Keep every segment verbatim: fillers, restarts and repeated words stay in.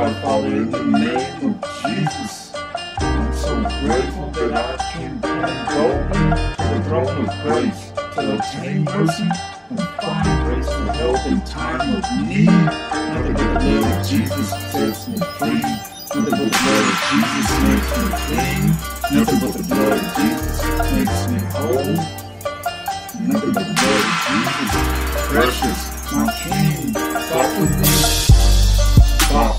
God, Father, in the name of Jesus, I'm so grateful that I can come boldly to the throne of grace to obtain mercy and find grace to help in time of need. Nothing but the blood of Jesus sets me free. Nothing but the blood of Jesus makes me clean. Nothing but the blood of Jesus makes me whole. Nothing but the blood of Jesus, precious, my King, fought for me. Fought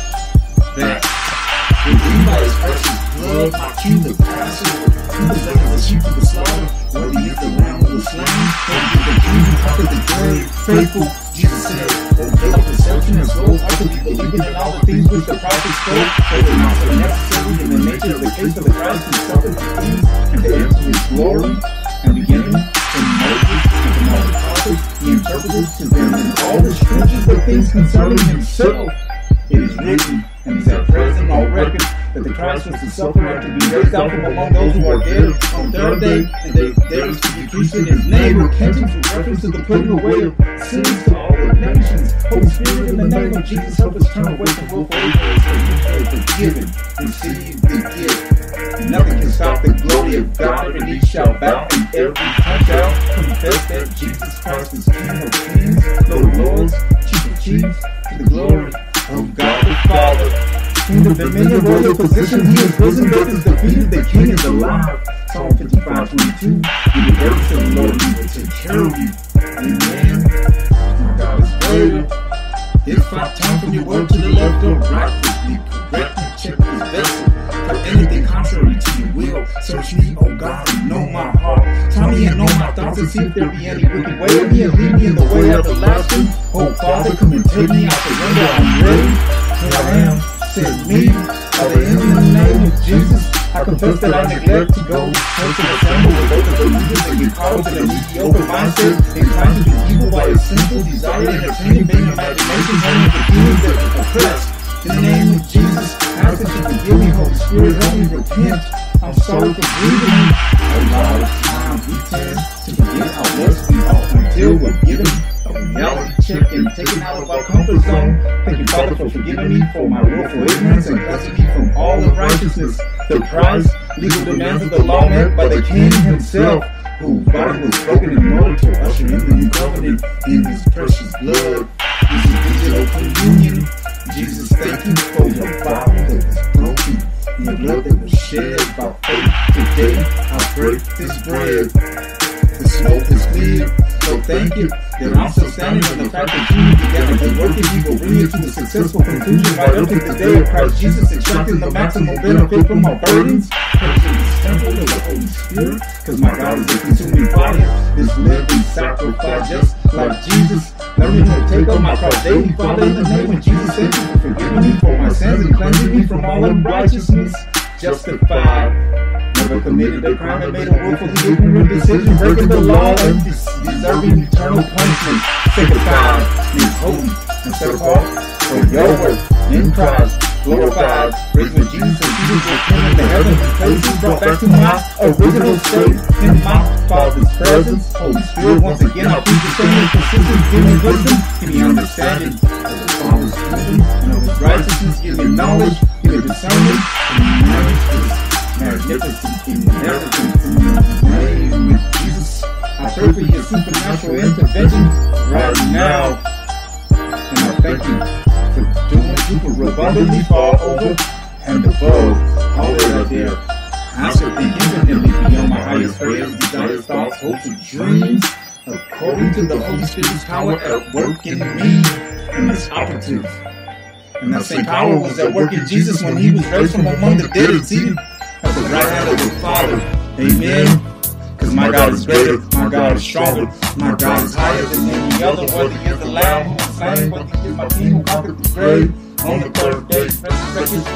that. Redeemed by His precious blood, my King the Passover. He was led as a sheep to the slaughter. Worthy is the Lamb who was slain. Worthy is the King who conquered the grave. Faithful, Jesus said, obey the perception as gold. I could be believing in all the things which the prophets spoke. But they're not so necessary in the nature of the case of the Christ who suffered these things and to enter His glory. And beginning from Moses and from all the prophets, He interpreted to them in all the scriptures the things concerning Himself. It is written, and is at present all record, that the Christ was to suffer and to be raised up from among those who are dead on third day, and they, there is to be preached in His name, repentance in reference to the putting away of sins to all the nations. Holy Spirit, in the name of Jesus, help us turn away from willful ignorance, so you are forgiven, receive the gift. Nothing can stop the glory of God, every knee shall bow, and every tongue shall confess that Jesus Christ is King of kings, Lord of lords, Chief of chiefs, to the glory of God the Father. Kingdom, dominion, royal position, He is risen, death is defeated, the King is alive. Psalm fifty-five twenty-two. In the words of the Lord, He will take care of you. Amen. My God is greater. If I turn from your word to the left or right, quickly correct me, check this vessel for anything contrary to your will. Search me, oh God, and know my heart. Try me and know my thoughts, and see if there be any wicked way in me, and lead me in the way everlasting. Oh Father, come and take me. I surrender. I'm ready. Here I am. Send me. Father, in the name of Jesus, I confess that I neglect to go church and assemble with those of the leaders and get caught up in a mediocre mindset, inclined to be evil by a sinful desire, entertaining vain imaginations, and the demons that oppress. In the name of Jesus, ask that you forgive me, Holy Spirit, help me repent. I'm sorry for grieving you. A lot of times we tend to forget how blessed we are until we're given a reality check and taken out of our comfort zone. Thank you, Father, for forgiving me for my willful ignorance and cleansing me from all unrighteousness. The price, legal demands of the law met by the King Himself, whose body was broken in order to usher in the new covenant in His precious blood. This is digital communion. Jesus, thank you for your body that was broken and your blood that was shed by faith. Today, I break this bread. The smoke is clear, so thank you that I'm still standing on the fact that you began a good work and you will bring it to a successful conclusion right up to the day of Christ Jesus, extracting the maximum benefit from my burdens. Praising this temple of the Holy Spirit, because my God is a consuming fire, this living sacrifice just like Jesus. Learning to take on my cross daily, Father, in the name of Jesus, thank you for forgiving me for my sins and cleansing me from all unrighteousness. Justified, never committed a crime and made a willfully ignorant decision, breaking the law and deserving eternal punishment. Sanctified, made holy, and set apart for your work in Christ. Glorified, raised with Jesus and Jesus with Him in the heavenly places, brought back to my original state in my Father's presence. Holy Spirit, once again, I plead the same and consistent. Give me wisdom, give me understanding of the Father's kingdom and of His righteousness. Give me knowledge, give me discernment, and marriage is magnificent inheritance in the name of Jesus. I pray for your supernatural intervention right now, and I thank you for doing super abundantly far over and above all that I dare. I shall think infinitely beyond my highest prayers, desires, thoughts, hopes, and dreams, according to the Holy Spirit's power at work in me. And it's operative. And that same power was at work in Jesus when He was raised from among the dead and seated at the right hand of the Father. Amen. Because my God is greater, my God is stronger, my God is higher than any other. Whether He is the Lamb who was slain, whether He is my King who conquered the grave on the third day, resurrected.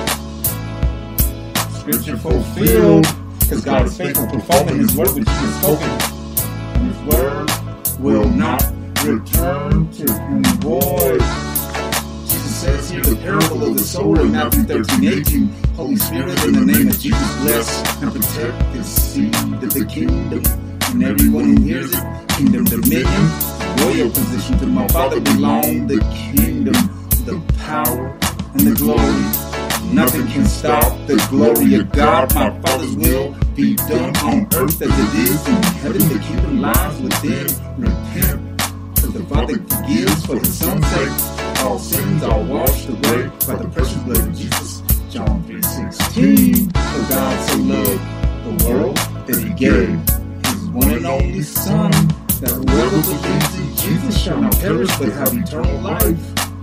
Scripture fulfilled, because God is faithful, performing His word which He has spoken. And His word will not return to Him void. Jesus says here the parable of the sower in Matthew thirteen eighteen. Holy Spirit, in the name of Jesus, bless and protect this seed of the kingdom. And everyone who hears it, kingdom dominion, royal position to my Father belong, the kingdom, the power, and the glory. Nothing can stop the glory of God. My Father's will be done on earth as it is in heaven. The kingdom lies within. Repent, because the Father forgives for His Son's sake. All sins are washed away by the precious blood of Jesus. John three sixteen. For God so loved the world that He gave His one and only Son, that whoever believes in Jesus shall not perish but have eternal life.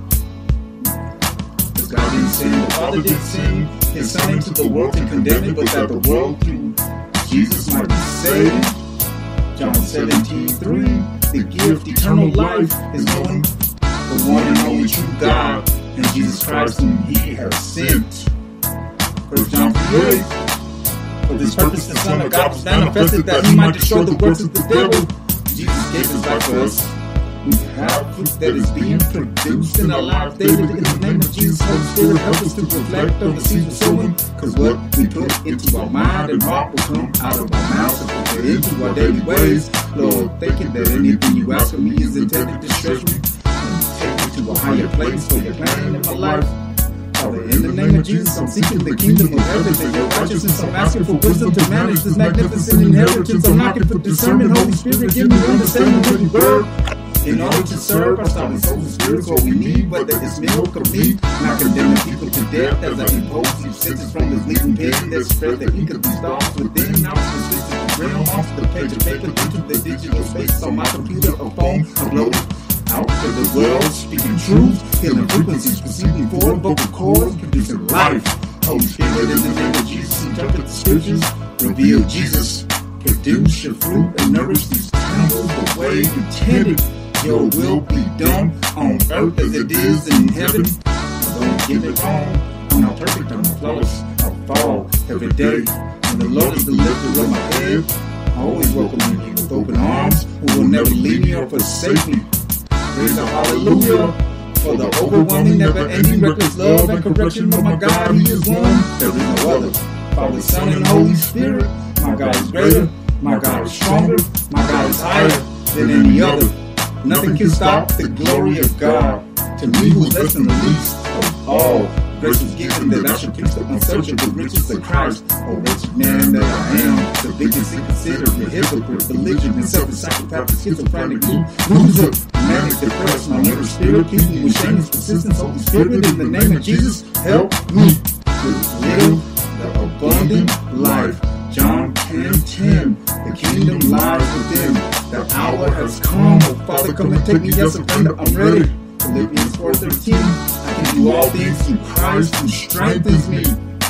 Because God didn't sin, the Father did send His Son into the world to condemn it, but that the world through Jesus might be saved. John seventeen three. The gift, eternal life, is knowing the one and only true God and Jesus Christ whom He has sent. First John three eight. For this purpose the Son of God was manifested, that He might destroy the works of the devil. Jesus gave His life for us. We have fruit that is being produced in our lives daily. In the name of Jesus, Holy Spirit, help us to reflect on the seeds we're sowing. Because what we put into our mind and heart will come out of our mouths and put it into our daily ways. Lord, thinking that anything You ask of me is intended to stretch me and take me to a higher place for Your plan in my life. Father, in the name of Jesus, I'm seeking the kingdom of heaven and Your righteousness. I'm asking for wisdom to manage this magnificent inheritance. I'm knocking for discernment. Holy Spirit, give me understanding of Your word. In order to serve our souls and souls and spirits, what we need, whether it's milk or meat, not condemning people to death as I impose these sentences from this leading pen that spread the ink of these thoughts within. Out of the physical realm, off the page of paper, into the digital space on my computer or phone, uploaded out to the world, speaking truth, healing frequencies, receiving forward vocal cords, producing life. Holy Spirit, in the name of Jesus, interpret the scriptures, reveal Jesus, produce Your fruit and nourish these temples the way You intended. Your will be done on earth as it is in heaven. I don't get it wrong. I'm not perfect, I'm flawless. I fall every day. And the Lord is the lifter of my head. I always welcome You with open arms, who will never leave me or forsake me. Praise the hallelujah for the overwhelming, never-ending, reckless love and correction of my God. He is one. There is no other. Father, Son, and Holy Spirit. My God is greater. My God is stronger. My God is higher than any other. Nothing can stop the glory of God. To me, who's less than the least of all, grace was given that I should preach the unsearchable riches of Christ. Oh, wretched man that I am, the biggest inconsiderate, hypocrite, belligerent, self-psychopathic, schizophrenic, loser, manic, depressed, my inner spirit, keep me with shameless persistence. Holy Spirit, in the name of Jesus, help me to live the abundant life. John ten ten. The kingdom lies within. The hour has come. Oh, Father, come and take me. Yes, offender, I'm ready. Philippians four thirteen. I can do all things through Christ who strengthens me.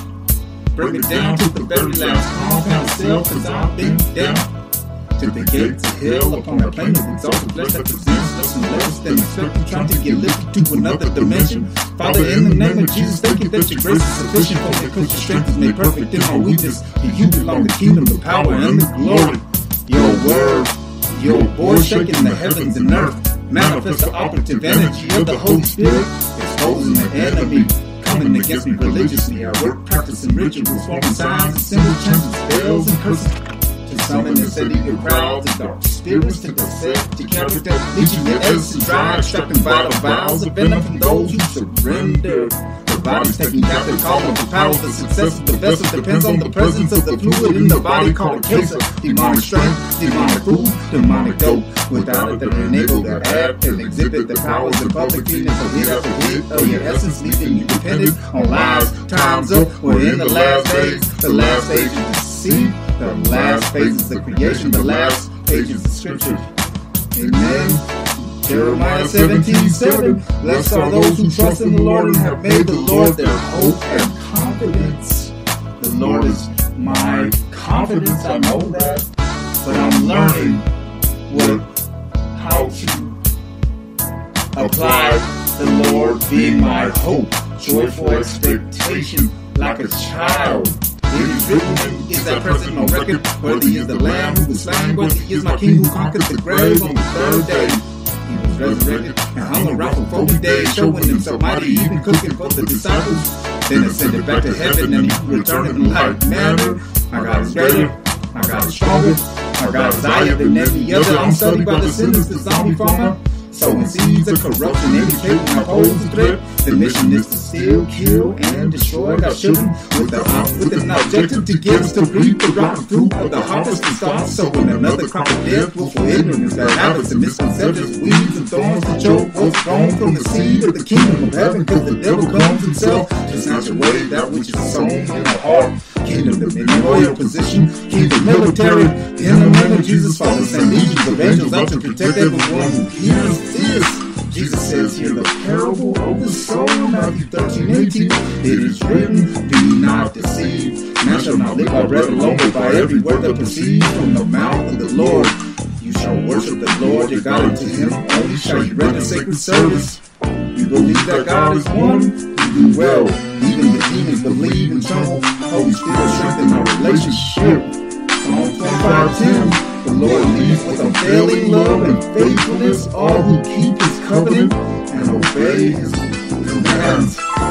Bring me down to the very last compound cell, because I've been down to the gates of hell upon a plane of exalted flesh that presents less and less than expected, trying to get lifted to another dimension. Father, in the name of Jesus, thank You that Your grace is sufficient for me, because Your strength is made perfect in my weakness. To You belong the kingdom, the power, and the glory. Your word, Your voice shaking the heavens and earth, manifest the operative energy of the Holy Spirit, exposing the enemy coming against me religiously. I work practicing rituals, forming signs and symbols, chanting spells and curses to summon and sending your crowds of dark spirits to dissect your character, leeching your essence and dry, extracting vital vials of venom from those who surrender. The body's taking captive, calling the power of the success of the vessel depends on the presence of the fluid in the body called a case of demonic strength, demonic food, demonic dope. Without it, they're unable to act and exhibit the powers in public, feeding for hit after hit of your essence, leaving you dependent on lies. Time's up, we're in the last days, the last stage of deceit. The last phases of creation, the last pages of scripture. Amen. Jeremiah seventeen seven. Blessed are those who trust in the Lord and have made the Lord their hope and confidence. The Lord is my confidence, I know that. But I'm learning what, how to apply the Lord being my hope. Joyful expectation like a child. It is written, is that present on record? Worthy is the Lamb who was slain, worthy is my King who conquered the grave on the third day. He was resurrected and hung around for forty days, showing himself mighty, even cooking for the disciples. Then ascended back to heaven, and he returned in like manner. My God is greater, my God is stronger, my God is higher than every other. I'm studied by the sinners, the zombie farmer. sowing seeds of corruption, indicating my pose a threat. The mission is to steal, kill, and destroy God's children with, the, with an objective to get us to reap the rotten fruit of the harvest and start sowing another crop of death, willful ignorance, bad habits and misconceptions, weeds and thorns to choke what's grown from the seed of the kingdom of heaven, because the devil comes himself to snatch away that which is sown in the heart. Kingdom dominion, royal position, kingdom military, in the name of Jesus, Father, send legions of angels out to protect everyone who hears this. Jesus says here, the parable of the sower, Matthew thirteen eighteen, it is written, be not deceived, man shall not live by bread alone, but by every word that proceeds from the mouth of the Lord. You shall worship the Lord your God, and to him only shall you render sacred service. You believe that God is one, you do well. Even the demons believe and tremble. Holy Spirit strengthen our relationship. Psalm twenty-five ten. The Lord leads with unfailing love and faithfulness all who keep his covenant and obey his commands.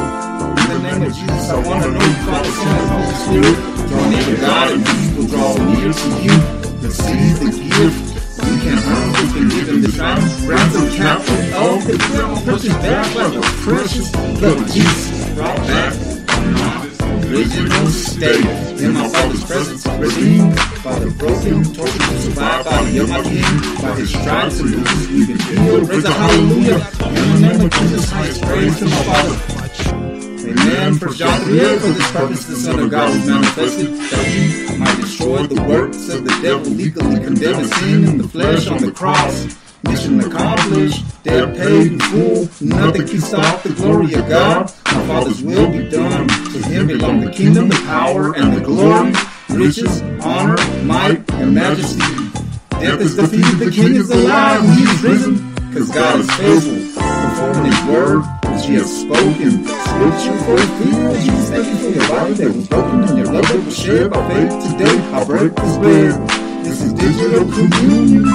In the name of Jesus, I want to know you, Father, Son, and Holy Spirit. Draw near to God, and he will draw near to you. Receive the gift. You can earn what's been given this time. Ransom captain of the devil, purchased back by the precious blood of Jesus. Brought back to my original state. In my Father's presence, redeemed by the broken, tortured, crucified body of my King. By his stripes and bruises we've been healed. Raise a hallelujah. In the name of Jesus, highest praise to my Father. Amen. First John three eight, for this purpose the Son of God was manifested, that he might destroy the works of the devil, legally condemning sin in the flesh on the cross. Mission accomplished, debt paid in full, nothing can stop the glory of God. My Father's will be done. To him belong the kingdom, the power, and the glory, riches, honor, might, and majesty. Death is defeated, the King is alive, he is risen, because God is faithful, performing his word, which he has spoken. Scripture fulfilled. Jesus, thank you for your body that was broken and your blood that was shed by faith today. I break this bread. This is digital communion.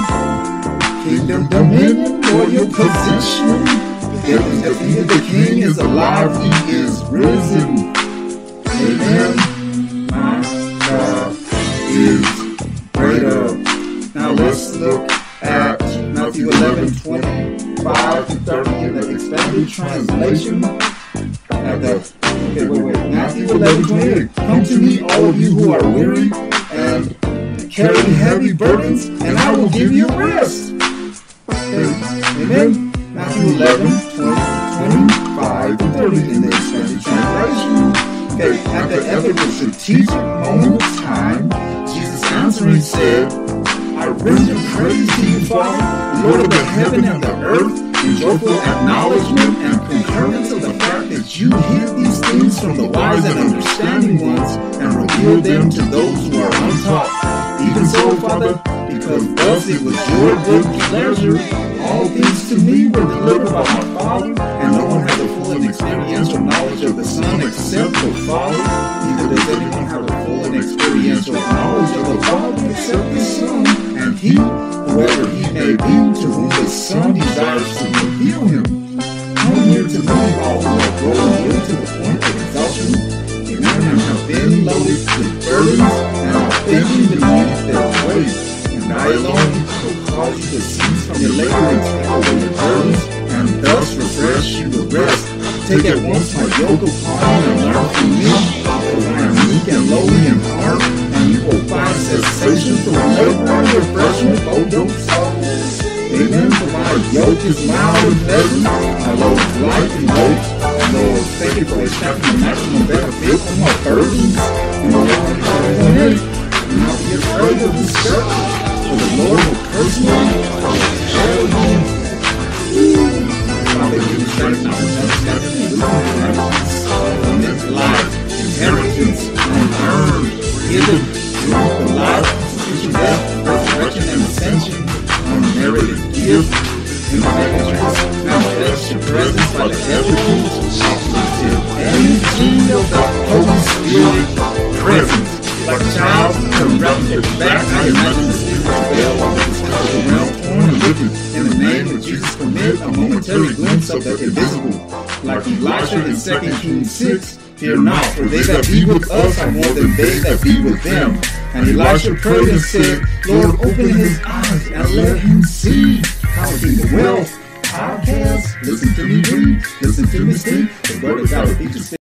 Kingdom dominion, royal position. Death is defeated, the King is alive, he is risen. Amen. My God is greater. Now let's look at Matthew eleven, twenty-five to thirty in the expanded translation. At the, okay, wait, wait. Matthew eleven, twenty-eight. Come to me, all of you who are weary and carry heavy burdens, and I will give you rest. Amen. Matthew eleven, twenty, twenty-five to thirty in the expanded translation. Okay, at the epic strategic moment of time, Jesus answering said, I render praise to you, Father, Lord of the heaven and the earth, in joyful acknowledgement and concurrence of the fact that you hid these things from the wise and understanding ones and revealed them to those who are untaught. Even so, Father, because thus it was your good pleasure, all things to me were delivered by my Father, and no one has a full and experiential knowledge of the Son except the Father. Neither does anyone have a full and experiential knowledge of the Father except the Son, and he, whoever he may be, to whom the Son desires to reveal him. Come here to me, all who are growing weary to the point of exhaustion, and have been loaded with burdens, and are thinking beneath their weight. And I alone will cause you to cease from your labor and take away your burdens, and thus refresh you with rest. Take at once my yoke upon you and learn from me, for I am meek and lowly in heart, and you will find cessation from labor and refreshment for your souls. Amen. For my yoke is mild and pleasant, my load is light and weight. And Lord, thank you for establishing the maximum benefit from my burdens. And Lord, do not be afraid of destruction, for the Lord will personally share you. Father, give me strength now and understanding and wisdom and this life, inheritance, unearned, given, through the life, teaching death, resurrection, and ascension, unmerited gift. In the name of Jesus, manifest your presence by the evidence, operative energy of the Holy Spirit presence. Like a child, come wrapping their back. I imagine the spiritual veil over the spiritual realm, torn and ripping. In the name of Jesus, permit a momentary glimpse of the invisible. Like Elisha in Second Kings six, fear not, for they that be with us are more than they that be with them. And Elisha prayed and said, Lord, open his eyes and let him see, counting the wealth, podcast. Listen to me read, listen to me speak. The word of God will be just